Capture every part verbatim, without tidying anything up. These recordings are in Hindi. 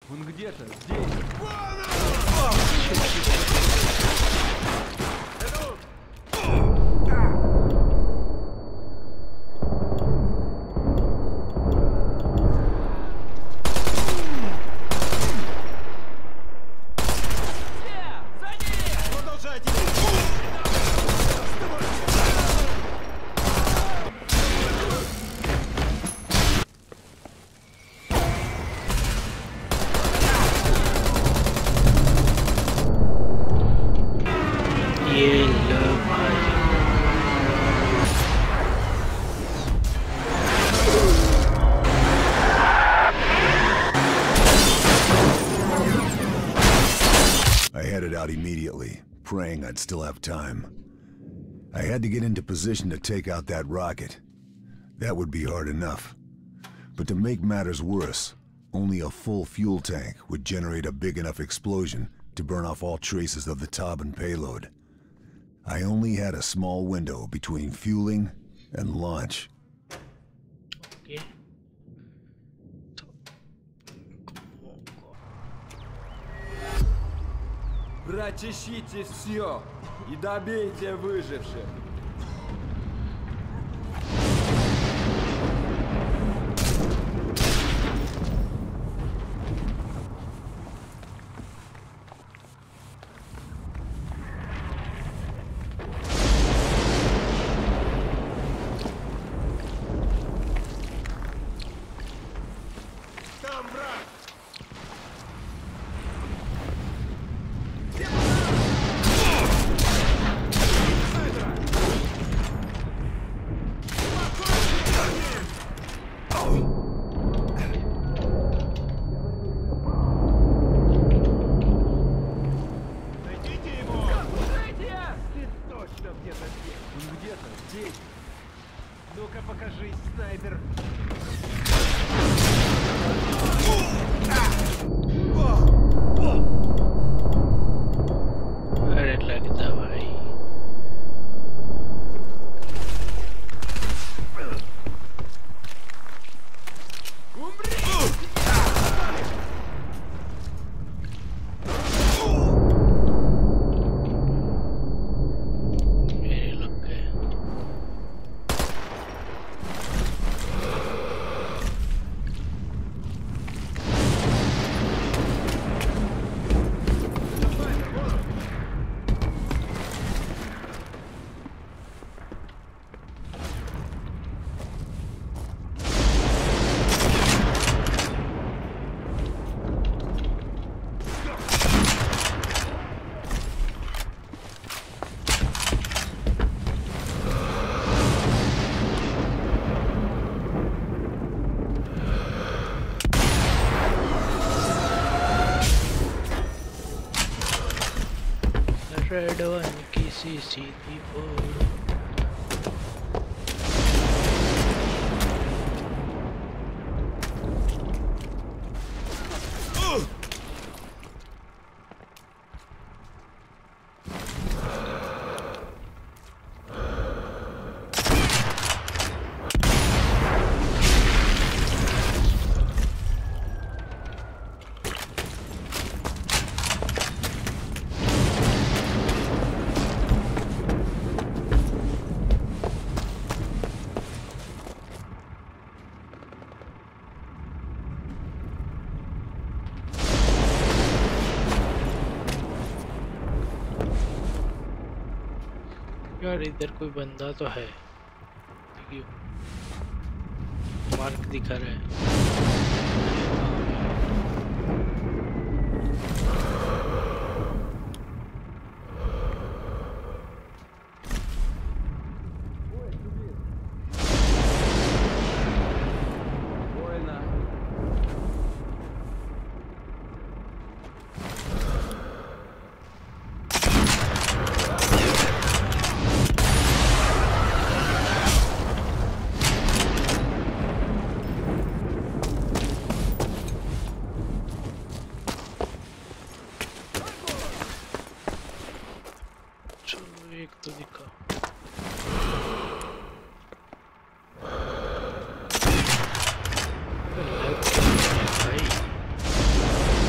Он где-то здесь. Immediately, praying I'd still have time. I had to get into position to take out that rocket. That would be hard enough. But to make matters worse, only a full fuel tank would generate a big enough explosion to burn off all traces of the Tauben payload. I only had a small window between fueling and launch. Okay. Прочищите все и добейте выживших. Ну-ка покажись, снайпер. अरे लग जा भाई। Red one किसी सीधी फोड़ यार इधर कोई बंदा तो है, मार्क दिखा रहा है। एक तो दिखा भाई।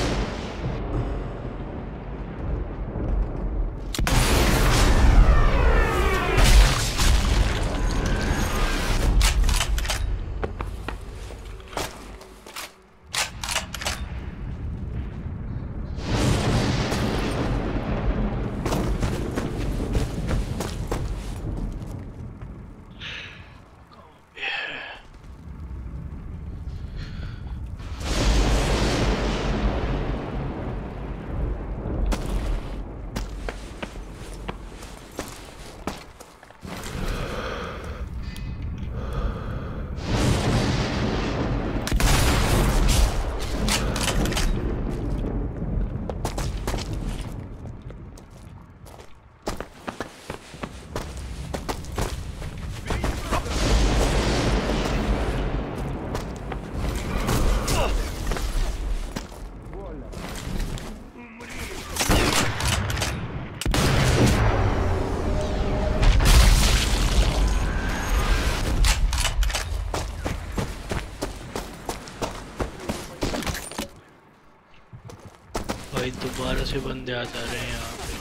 भाई दोबारा से बंदे आ जा रहे हैं यहाँ पे।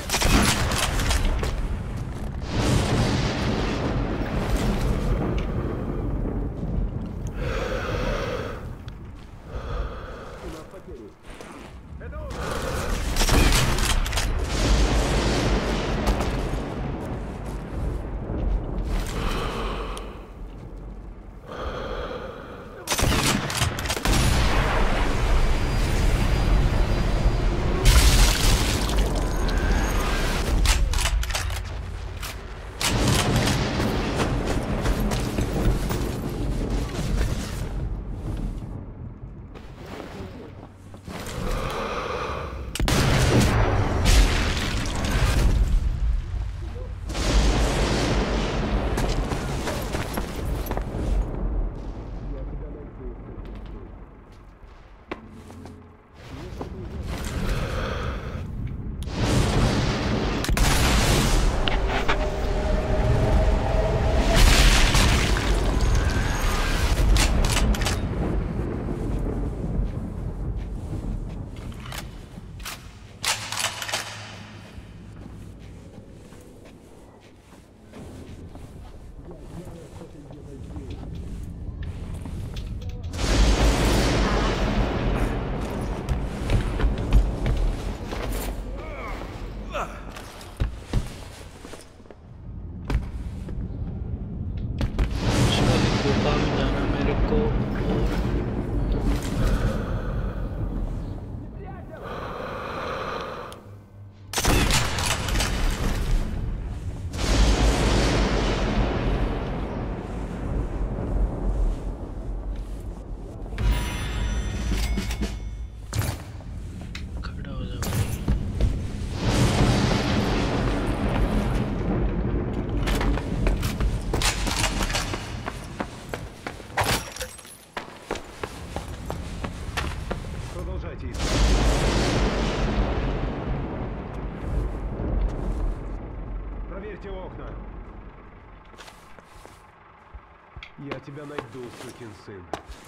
Я тебя найду, сукин сын.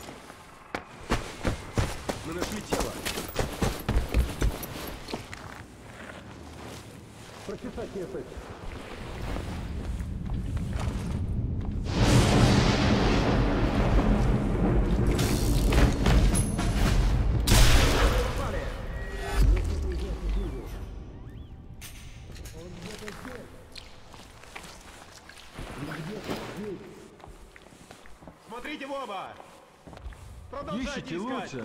Мы нашли тело. Прочесать местность. Смотрите в оба! Продолжайте Ищите искать. лучше.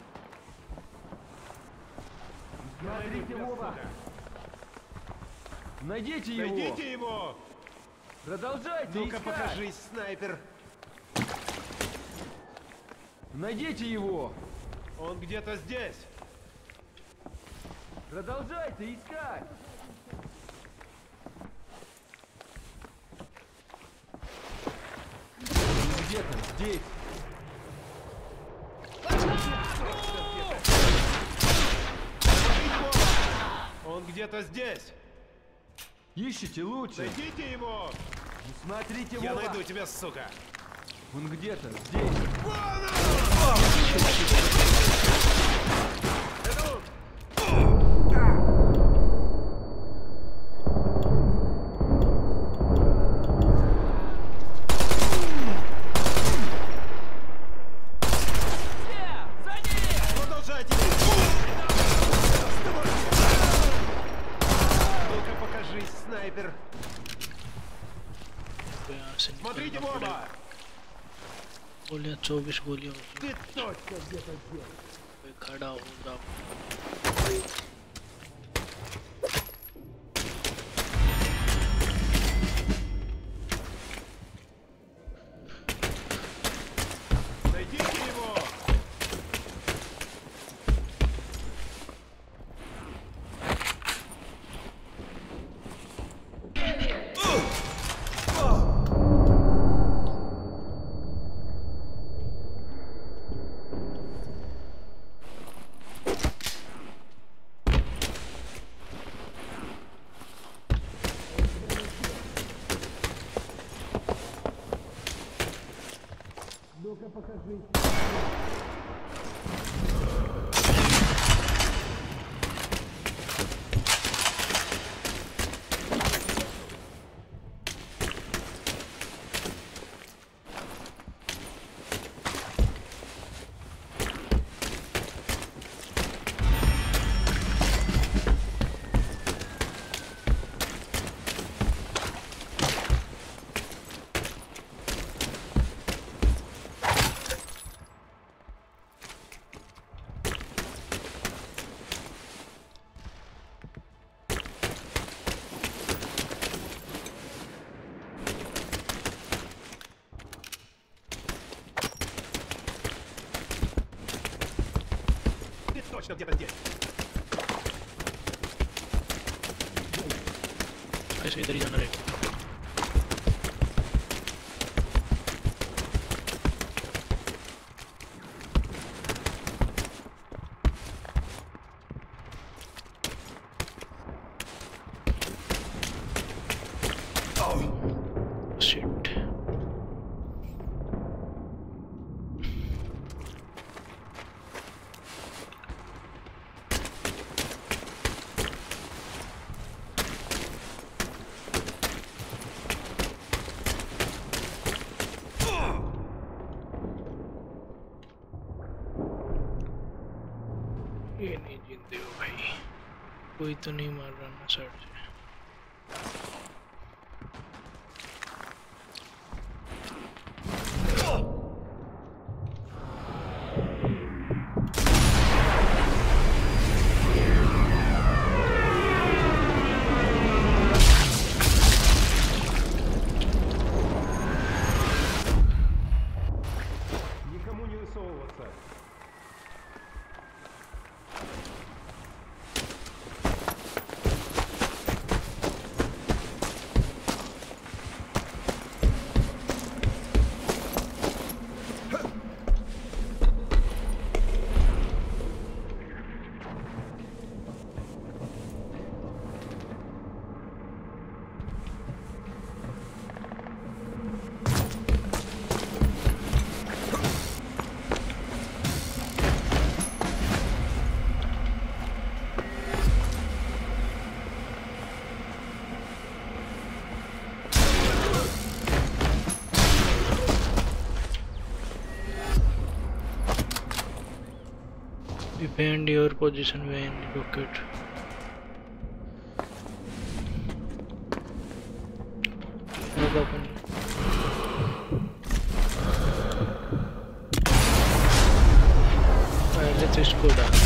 Смотрите в оба! Найдите его. Найдите его! Продолжайте Ну-ка искать. покажись, снайпер! Найдите его. Он где-то здесь! Продолжайте искать. Где-то здесь. Он где-то здесь! Ищите лучше. Найдите его! Смотрите в Я оба. найду тебя, сука! Он где-то здесь. Продолжайте! Ну-ка покажись, снайпер! तो यहाँ से Смотрите в निकलना оба! पड़ेगा। गोलियां चौबीस गोलियां Ты точно где-то здесь! कोई खड़ा होगा। Найдите его! Ну-ка покажись! точно где-то здесь. ऐसे इधर ही जाना रहेगा शिट ये नहीं जीते हो भाई कोई तो नहीं मार रहा ना साइड से Никому не высовываться. Depend your position when rocket. होगा अपन पहले तो इसको डाल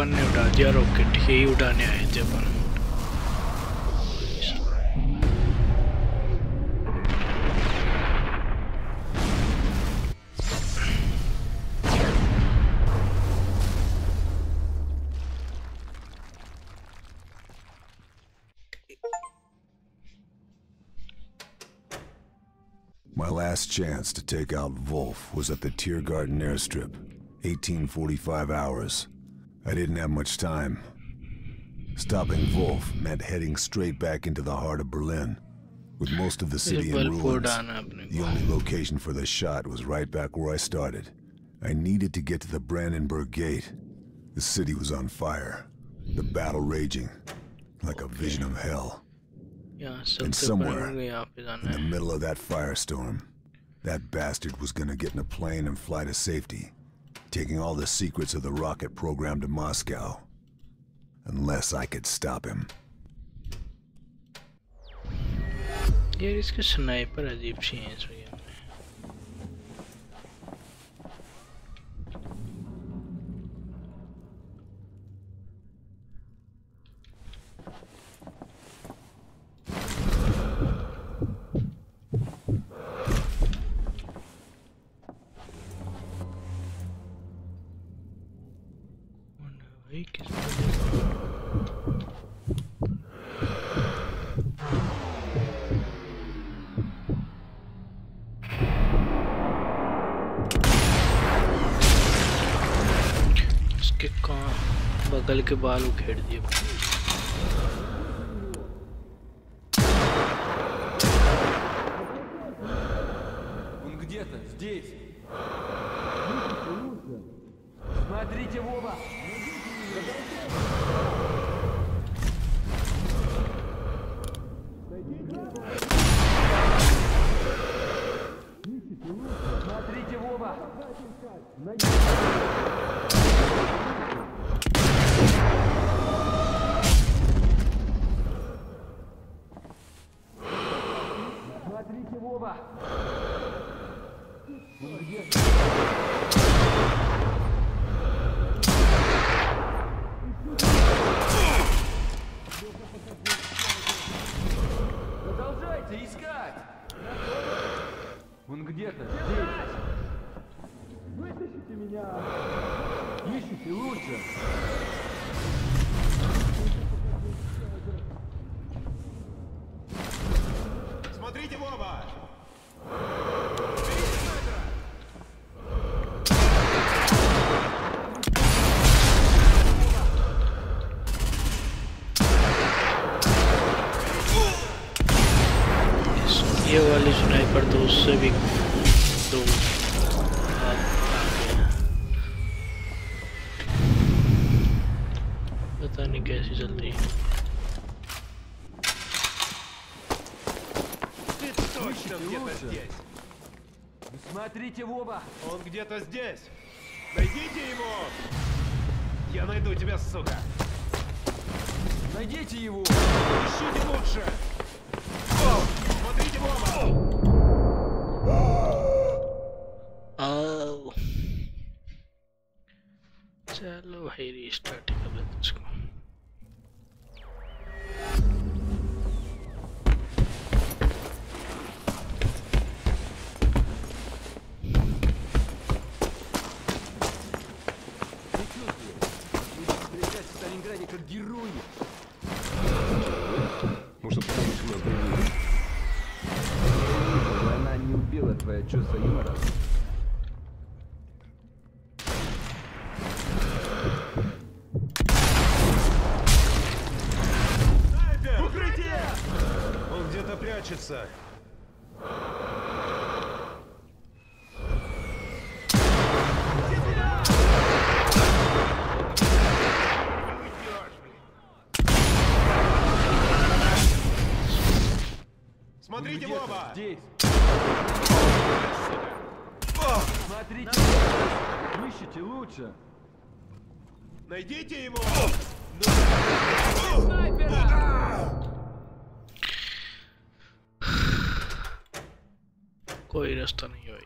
अपन ने उड़ा दिया रॉकेट, यही उड़ाने आए थे अपन। My last chance to take out Wolf was at the Tiergarten airstrip. eighteen forty-five hours. I didn't have much time. Stopping Wolf meant heading straight back into the heart of Berlin. With most of the city in ruins, the only location for the shot was right back where I started. I needed to get to the Brandenburg Gate. The city was on fire. The battle raging, like a vision of hell. And somewhere, in the middle of that firestorm, that bastard was gonna get in a plane and fly to safety, taking all the secrets of the rocket program to Moscow. Unless I could stop him. यार इसके स्नाइपर अजीब सी हैं इस गेम में। भाई किस बगल के बाल उखेड़ दिए। Он где-то здесь. Смотрите в оба. Смотрите в оба. Смотрите в оба! Продолжайте искать! Он где-то здесь! Вытащите меня! Ищите лучше! Смотрите в оба! ये वाली स्नाइपर तो उससे भी दो पता नहीं कैसी चलती है। Точно где-то здесь. Смотрите в оба! Он где-то здесь. Найдите его. Я найду тебя, сука. Найдите его! Ищите лучше. Смотрите в оба. आओ चलो भाई रीस्टार्ट कर लेते इसको। Как герои. Может, потому что нас добили. Она не убила твое чувство юмора. Снайпер! Укрытие! Он где-то прячется. Смотрите в оба! Здесь. Смотрите. Ищите лучше. Найдите его! कोई रास्ता नहीं है भाई।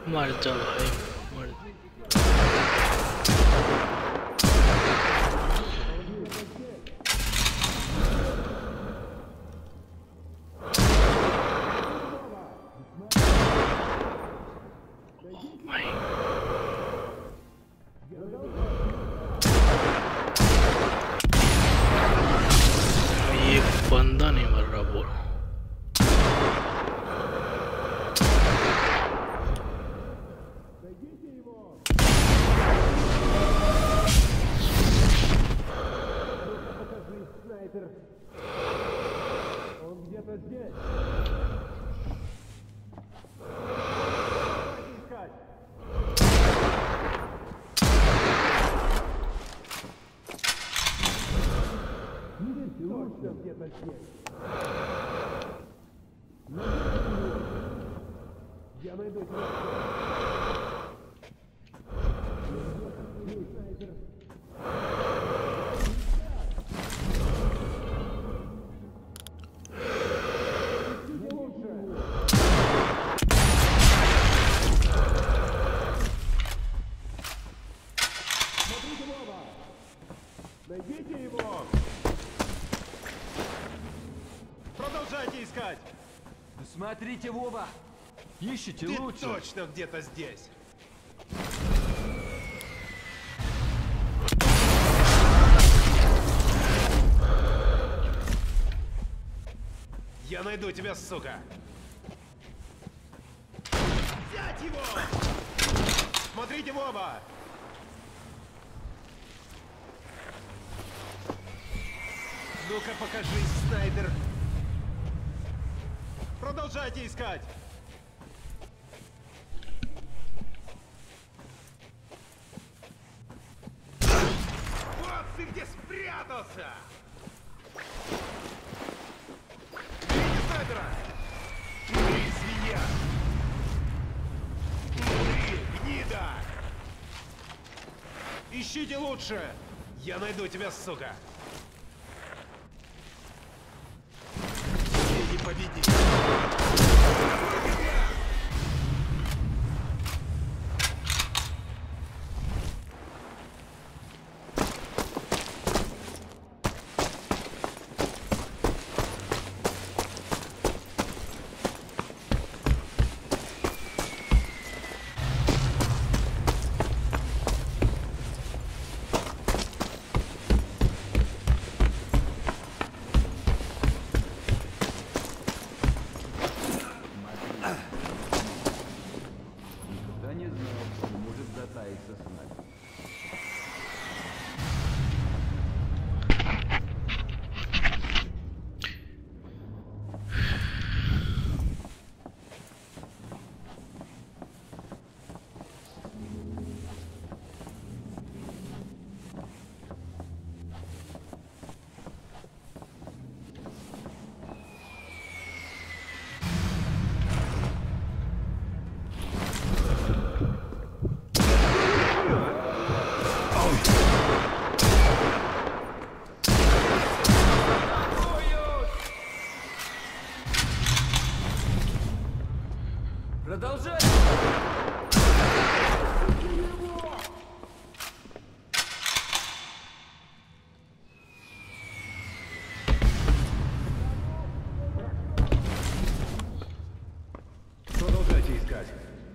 मर जा भाई मर भाई ये बंदा नहीं मर रहा बोल Я найду тебя. Найдите его! Продолжайте искать! Вы смотрите в оба! Ищите Ты лучше! точно где-то здесь! Я найду тебя, сука! Взять его! Смотрите в оба! Ну-ка, покажись, Снайдер! Продолжайте искать! Вот ты где спрятался! Видите Снайдера? Умри, свинья! Умри, гнида! Ищите лучше! Я найду тебя, сука! Не победить! Никогда не знал, что может затаиться снайпер. Продолжай! Продолжайте искать.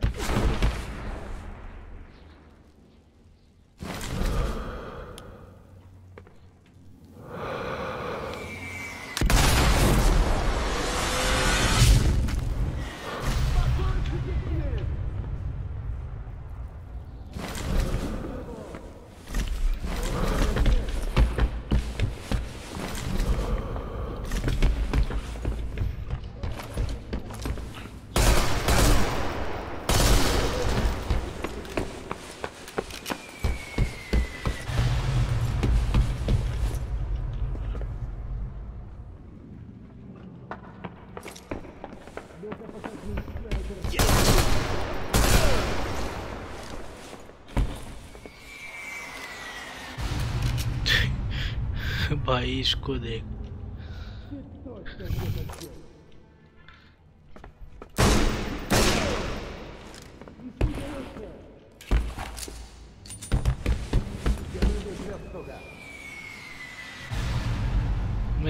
भाई इसको देख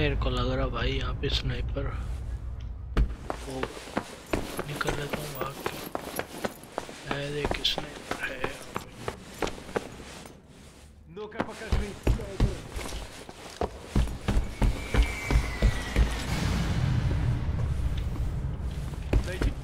मेरे को लग रहा भाई यहाँ पे स्नाइपर वो निकल लेता हूँ भाग के। है देख स्नाइपर है। Ну-ка покажи. Найди.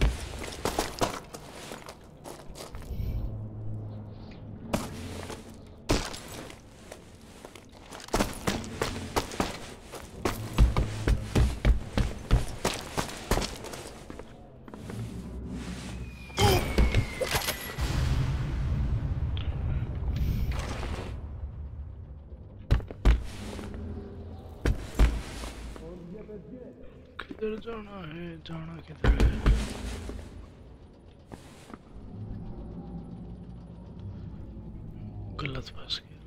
किधर जाना है, जाना किधर है? गलत फंस गया।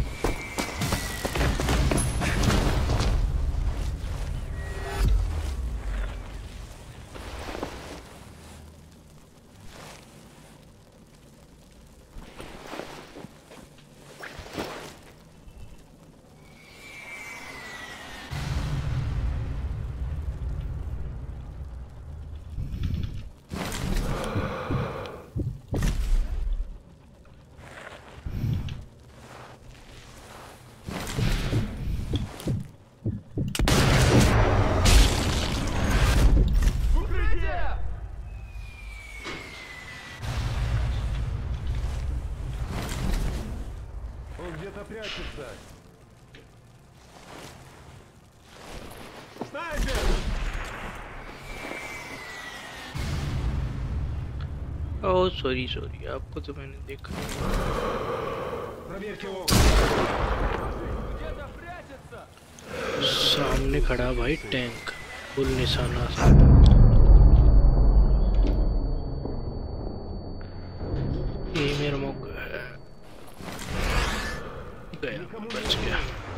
Где-то прячется. Снайпер! ओह सॉरी सॉरी, आपको तो मैंने देखा। Проверьте его. Где-то прячется! सामने खड़ा भाई टैंक, फुल निशाना सा। ये मेरा मौका है। गया, बच गया।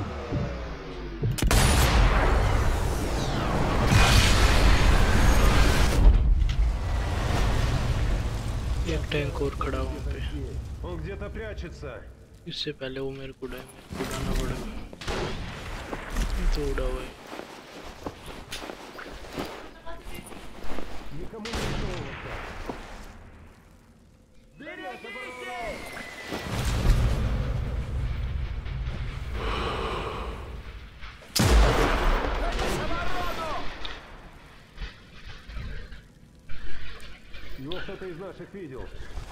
एक टैंक और खड़ा वहाँ पे। Он где-то прячется. इससे पहले वो मेरे को उड़ाना पड़ेगा। तो उड़ा हुआ है। Никому не высовываться. Его кто-то из наших видел.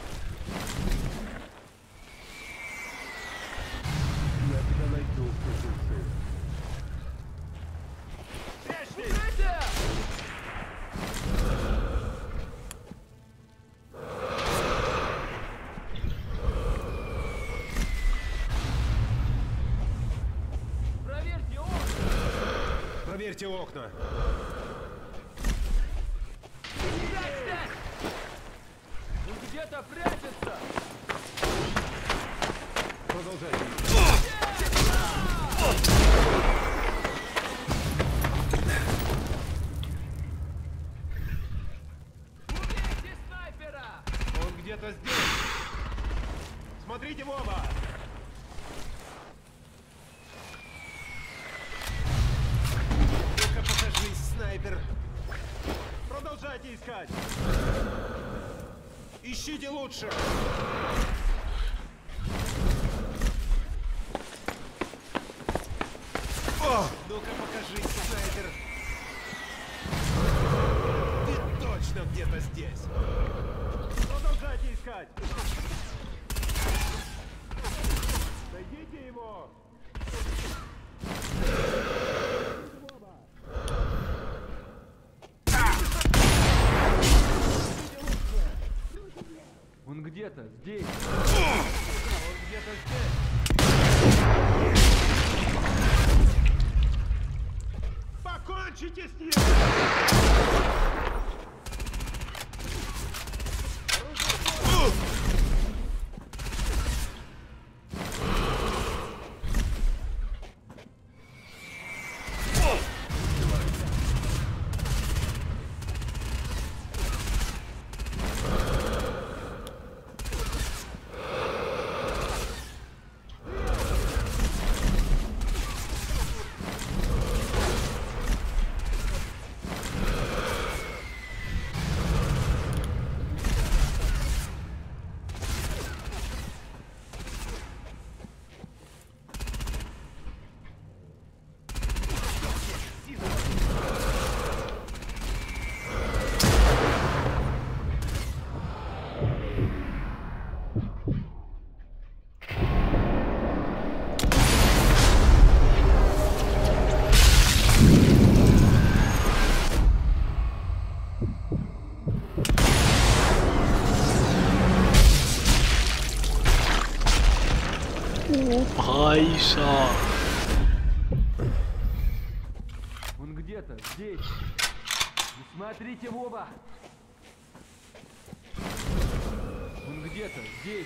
Я тебя найду, сукин сын. Проверьте окна! Проверьте окна. Он где-то прячется! Продолжайте. Убейте снайпера! Он где-то здесь. Смотрите в оба. Ну-ка покажись, снайпер. Продолжайте искать. Ищите лучше. О! Ну-ка покажись, снайпер. Ты точно где-то здесь. Продолжайте искать. Найдите его. Он где-то здесь! Он где-то здесь. Покончите с ним! भाई साहब Он где-то здесь. Не смотрите в оба. Он где-то здесь.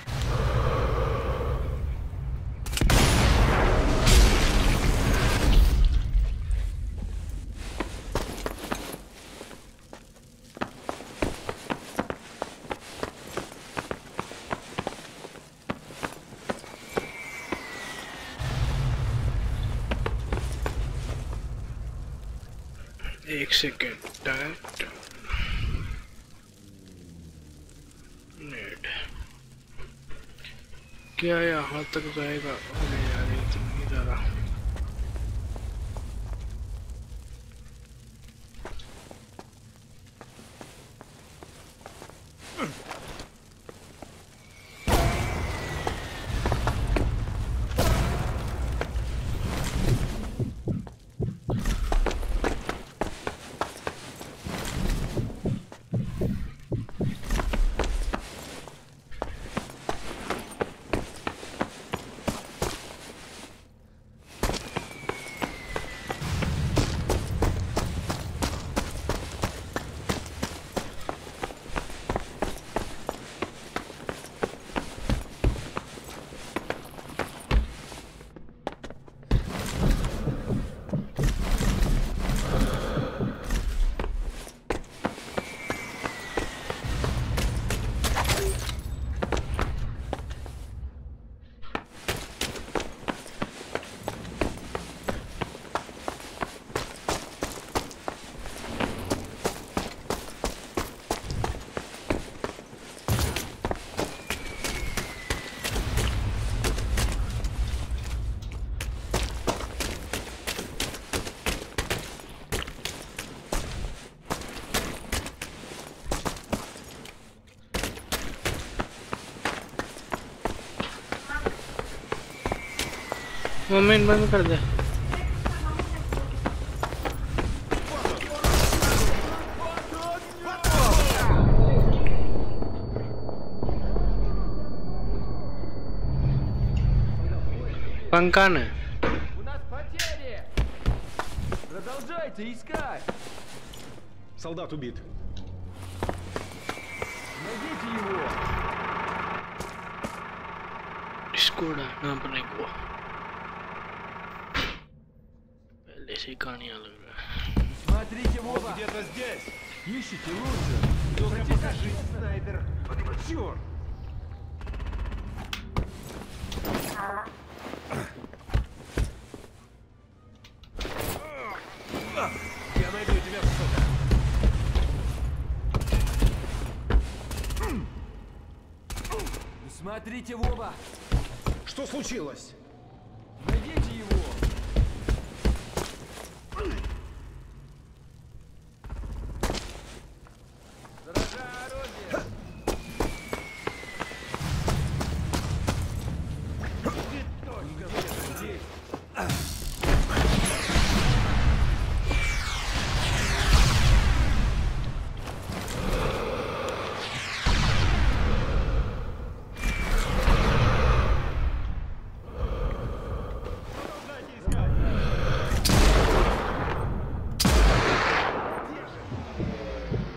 एक सेकेंड टाइट नेट क्या यहाँ तक जाएगा? अरे यार ये तो नहीं जा रहा। मोमेंट बंद कर दे। पंखा ने У нас потери. Продолжайте искать. Солдат убит. Найдите его. इसको डालना अपने को पहले से कहानियां लग रहा है। Смотрите в Он оба. где-то здесь. Ищите лучше. Ну-ка покажи, снайпер. Черт. Я найду тебя, сука. Смотрите в оба. Что случилось? Найдите его. Дорога орудие. Ты только где-то здесь. Продолжайте искать. Где же?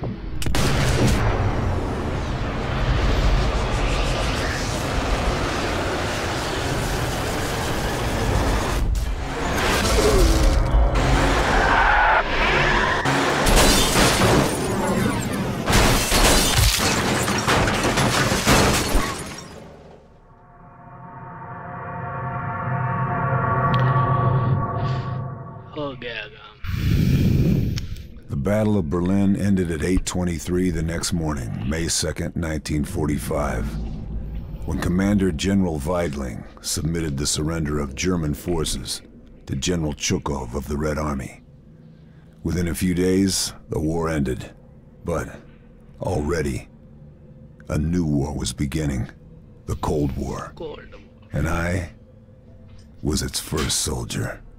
हो गया काम। The Battle of Berlin ended at eight twenty-three the next morning, May second, nineteen forty-five, when Commander General Weidling submitted the surrender of German forces to General Chukov of the Red Army. Within a few days, the war ended, but already a new war was beginning, the Cold War, cold and I was its first soldier.